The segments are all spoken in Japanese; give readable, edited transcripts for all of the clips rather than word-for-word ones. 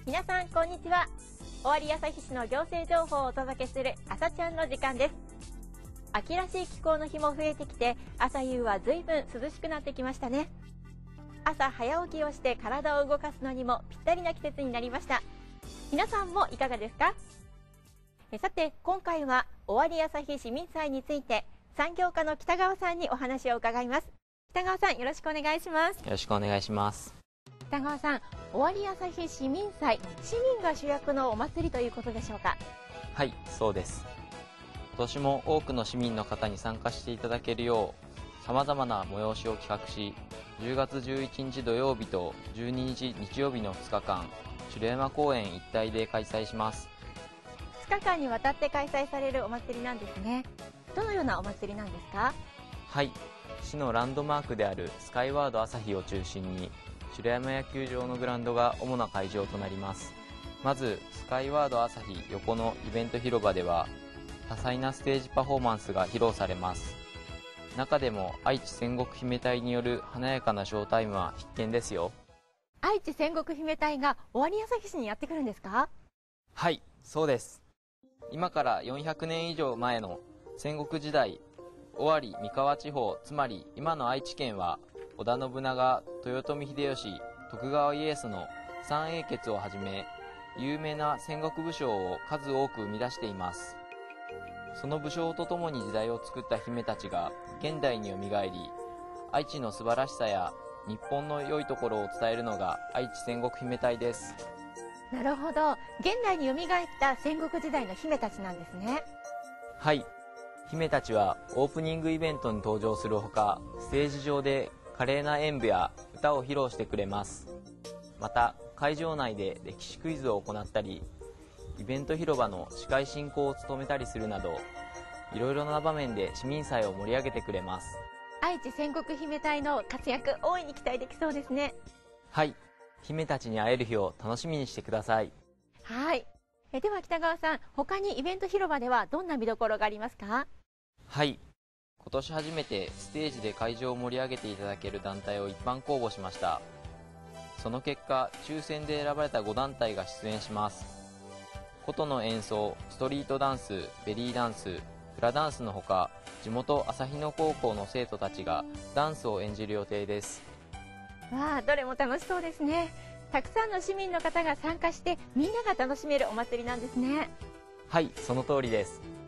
皆さんこんにちは。尾張旭市の行政情報をお届けする朝ちゃんの時間です。秋らしい気候の日も増えてきて、朝夕は随分涼しくなってきましたね。朝早起きをして体を動かすのにもぴったりな季節になりました。皆さんもいかがですか？さて今回は尾張旭市民祭について産業課の北川さんにお話を伺います。北川さん、よろしくお願いします。 よろしくお願いします。 北川さん、尾張旭市民祭、市民が主役のお祭りということでしょうか？ はい、そうです。今年も多くの市民の方に参加していただけるよう、さまざまな催しを企画し、10月11日土曜日と12日日曜日の2日間、城山公園一帯で開催します。 2日間にわたって開催されるお祭りなんですね。どのようなお祭りなんですか？ はい、市のランドマークであるスカイワード朝日を中心に、城山野球場のグラウンドが主な会場となります。まずスカイワード朝日横のイベント広場では、多彩なステージパフォーマンスが披露されます。中でも愛知戦国姫隊による華やかなショータイムは必見ですよ。 愛知戦国姫隊が尾張旭市にやってくるんですか？ はい、そうです。今から400年以上前の戦国時代、尾張三河地方、つまり今の愛知県は、織田信長、豊臣秀吉、徳川家康の三英傑をはじめ、有名な戦国武将を数多く生み出しています。その武将とともに時代を作った姫たちが現代によみがえり、愛知の素晴らしさや日本の良いところを伝えるのが愛知戦国姫隊です。 なるほど、現代によみがえった戦国時代の姫たちなんですね。 はい、姫たちはオープニングイベントに登場するほか、ステージ上で華麗な演舞や歌を披露してくれます。また会場内で歴史クイズを行ったり、イベント広場の司会進行を務めたりするなど、いろいろな場面で市民祭を盛り上げてくれます。 愛知戦国姫隊の活躍、大いに期待できそうですね。 はい、姫たちに会える日を楽しみにしてください。 はい。では北川さん、他にイベント広場ではどんな見どころがありますか？ はい、今年初めてステージで会場を盛り上げていただける団体を一般公募しました。その結果、抽選で選ばれた5団体が出演します。琴の演奏、ストリートダンス、ベリーダンス、フラダンスのほか、地元朝日野高校の生徒たちがダンスを演じる予定です。 わあ、どれも楽しそうですね。たくさんの市民の方が参加してみんなが楽しめるお祭りなんですね。 はい、その通りです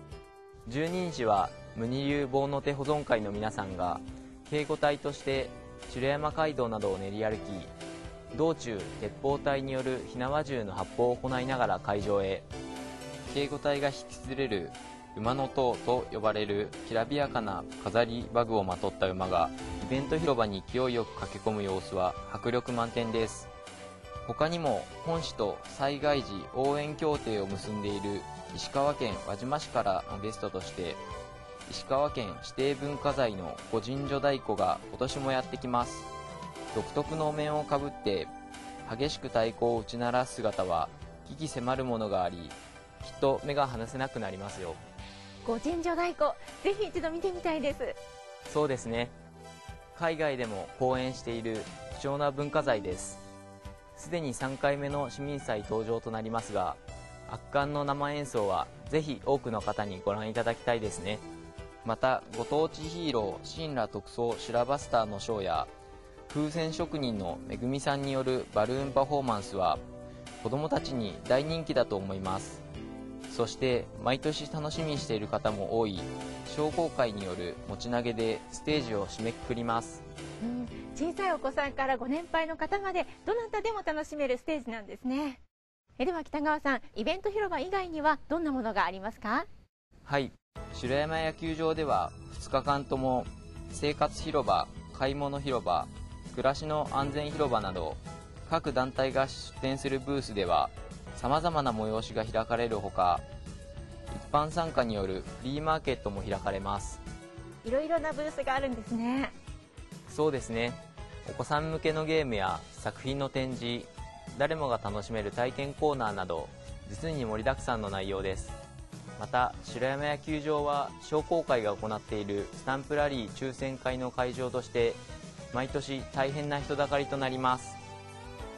。12日は無二流棒の手保存会の皆さんが警護隊として城山街道などを練り歩き、道中鉄砲隊による火縄銃の発砲を行いながら会場へ、警護隊が引き連れる馬の塔と呼ばれるきらびやかな飾りバグをまとった馬がイベント広場に勢いよく駆け込む様子は迫力満点です。他にも本市と災害時応援協定を結んでいる石川県輪島市からのゲストとして、石川県指定文化財の御神女太鼓が今年もやってきます。独特のお面をかぶって激しく太鼓を打ち鳴らす姿は鬼気迫るものがあり、きっと目が離せなくなりますよ。 御神女太鼓、ぜひ一度見てみたいです。 そうですね。海外でも公演している貴重な文化財です。すでに3回目の市民祭登場となりますが、圧巻の生演奏はぜひ多くの方にご覧いただきたいですね。またご当地ヒーロー神羅特捜修羅バスターのショーや、風船職人のめぐみさんによるバルーンパフォーマンスは子どもたちに大人気だと思います。そして毎年楽しみにしている方も多い商工会による持ち投げでステージを締めくくります。 小さいお子さんからご年配の方までどなたでも楽しめるステージなんですね。では北川さん、イベント広場以外にはどんなものがありますか？はい、 城山野球場では2日間とも生活広場、買い物広場、暮らしの安全広場など各団体が出展するブースではさまざまな催しが開かれるほか、一般参加によるフリーマーケットも開かれます。 いろいろなブースがあるんですね。 そうですね。お子さん向けのゲームや作品の展示、誰もが楽しめる体験コーナーなど、実に盛りだくさんの内容です。また城山野球場は商工会が行っているスタンプラリー抽選会の会場として毎年大変な人だかりとなります。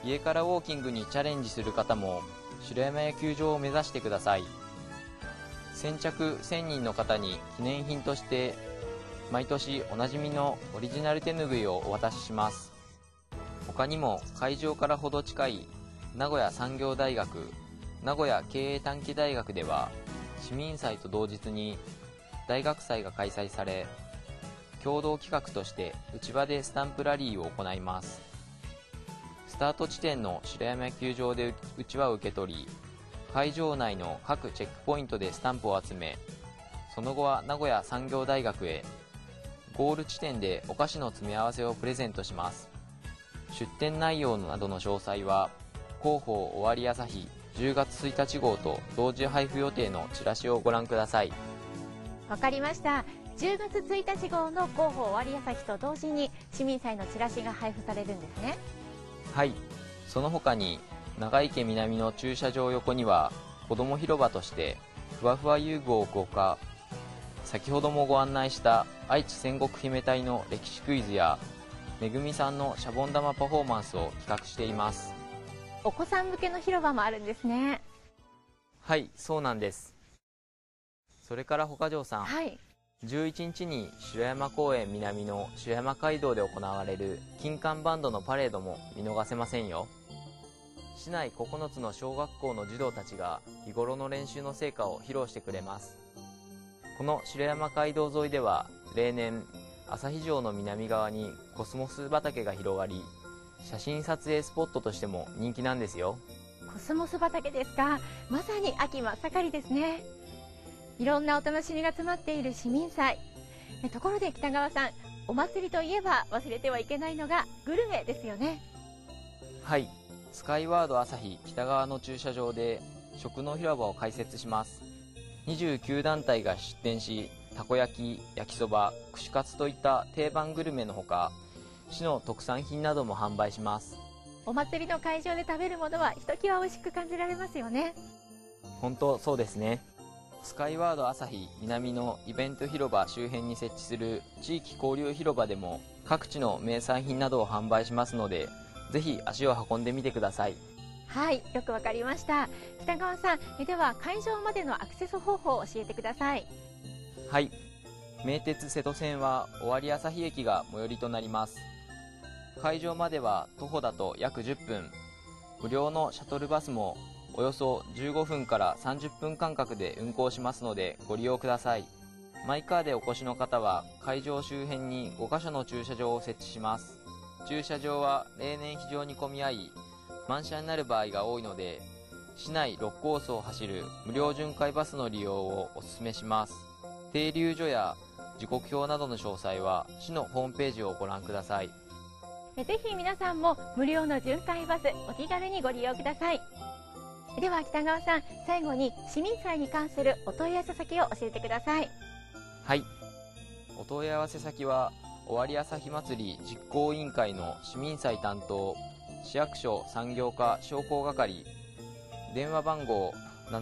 家からウォーキングにチャレンジする方も城山野球場を目指してください。先着1000人の方に記念品として毎年おなじみのオリジナル手ぬぐいをお渡しします。他にも会場からほど近い名古屋産業大学、名古屋経営短期大学では市民祭と同日に大学祭が開催され、共同企画として内場でスタンプラリーを行います。スタート地点の城山野球場で内輪を受け取り、会場内の各チェックポイントでスタンプを集め、その後は名古屋産業大学へ、ゴール地点でお菓子の詰め合わせをプレゼントします。出店内容などの詳細は広報終わり朝日10月1日号と同時配布予定のチラシをご覧ください。 わかりました。10月1日号の広報終わり朝日と同時に市民祭のチラシが配布されるんですね。 はい、その他に長池南の駐車場横には子ども広場としてふわふわ遊具を置くほか、先ほどもご案内した愛知戦国姫隊の歴史クイズやめぐみさんのシャボン玉パフォーマンスを企画しています。 お子さん向けの広場もあるんですね。 はい、そうなんです。それから岡城さん、 はい、 11日に城山公園南の城山街道で行われる金管バンドのパレードも見逃せませんよ。市内9つの小学校の児童たちが日頃の練習の成果を披露してくれます。この城山街道沿いでは例年旭城の南側にコスモス畑が広がり、写真撮影スポットとしても人気なんですよ。 コスモス畑ですか。まさに秋真っ盛りですね。いろんなお楽しみが詰まっている市民祭。ところで北川さん、お祭りといえば忘れてはいけないのがグルメですよね。 はい、スカイワード朝日北側の駐車場で食の広場を開設します。29団体が出店し、たこ焼き、焼きそば、串カツといった定番グルメのほか、市の特産品なども販売します。 お祭りの会場で食べるものはひときわ美味しく感じられますよね。 本当そうですね。スカイワード朝日南のイベント広場周辺に設置する地域交流広場でも各地の名産品などを販売しますので、ぜひ足を運んでみてください。 はい、よくわかりました。北川さん、では会場までのアクセス方法を教えてください。 はい、名鉄瀬戸線は尾張旭駅が最寄りとなります。会場までは徒歩だと約10分、無料のシャトルバスもおよそ15分から30分間隔で運行しますのでご利用ください。マイカーでお越しの方は会場周辺に5カ所の駐車場を設置します。駐車場は例年非常に混み合い、満車になる場合が多いので、市内6コースを走る無料巡回バスの利用をお勧めします。停留所や時刻表などの詳細は市のホームページをご覧ください。 ぜひ皆さんも無料の巡回バスお気軽にご利用ください。では北川さん、最後に市民祭に関するお問い合わせ先を教えてください。 はい、お問い合わせ先は尾張朝日祭り実行委員会の市民祭担当市役所産業課商工係、電話番号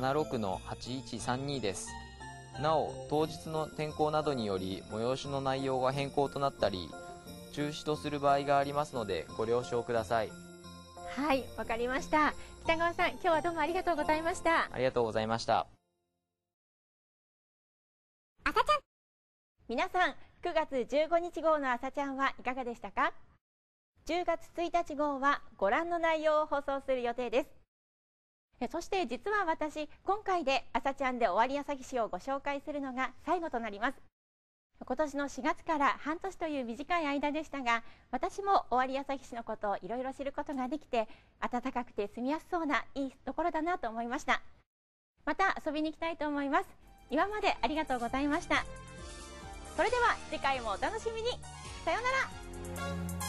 76-8132 です。なお当日の天候などにより催しの内容が変更となったり中止とする場合がありますのでご了承ください。 はい、わかりました。北川さん、今日はどうもありがとうございました。 ありがとうございました。 朝ちゃん、皆さん、9月15日号の朝ちゃんはいかがでしたか。10月1日号はご覧の内容を放送する予定です。そして実は私、今回で朝ちゃんで終わり朝日市をご紹介するのが最後となります。今年の4月から半年という短い間でしたが、私も尾張旭市のことをいろいろ知ることができて、暖かくて住みやすそうないいところだなと思いました。また遊びに行きたいと思います。今までありがとうございました。それでは次回もお楽しみに。さようなら。